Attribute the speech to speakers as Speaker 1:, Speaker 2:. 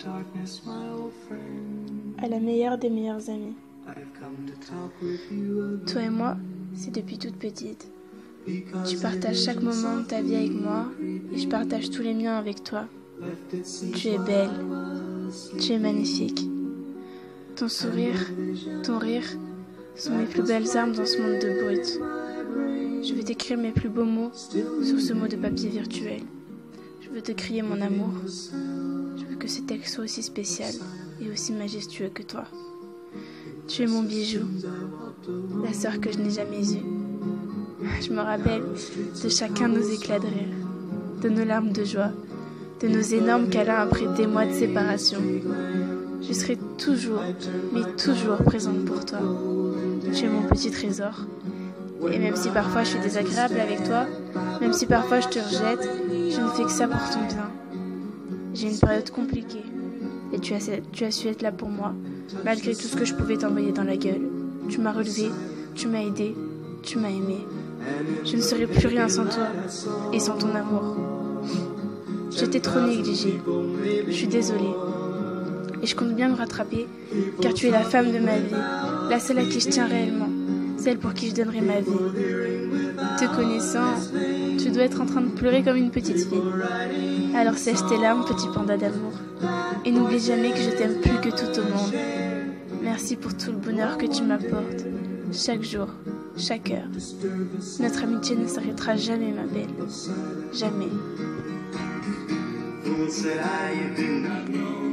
Speaker 1: À la meilleure des meilleures amies. Toi et moi, c'est depuis toute petite. Tu partages chaque moment de ta vie avec moi et je partage tous les miens avec toi. Tu es belle, tu es magnifique. Ton sourire, ton rire sont mes plus belles armes dans ce monde de brut. Je veux t'écrire mes plus beaux mots sur ce mot de papier virtuel. Je veux te crier mon amour. Je veux que ce texte soit aussi spécial et aussi majestueux que toi. Tu es mon bijou, la sœur que je n'ai jamais eue. Je me rappelle de chacun de nos éclats de rire, de nos larmes de joie, de nos énormes câlins après des mois de séparation. Je serai toujours, mais toujours présente pour toi. Tu es mon petit trésor. Et même si parfois je suis désagréable avec toi, même si parfois je te rejette, je ne fais que ça pour ton bien. J'ai une période compliquée et tu as su être là pour moi, malgré tout ce que je pouvais t'envoyer dans la gueule. Tu m'as relevé, tu m'as aidé, tu m'as aimé. Je ne serais plus rien sans toi et sans ton amour. Je t'ai trop négligé. Je suis désolée. Et je compte bien me rattraper, car tu es la femme de ma vie, la seule à qui je tiens réellement, celle pour qui je donnerai ma vie. Te connaissant, tu dois être en train de pleurer comme une petite fille. Alors sèche tes larmes, petit panda d'amour. Et n'oublie jamais que je t'aime plus que tout au monde. Merci pour tout le bonheur que tu m'apportes, chaque jour, chaque heure. Notre amitié ne s'arrêtera jamais, ma belle. Jamais.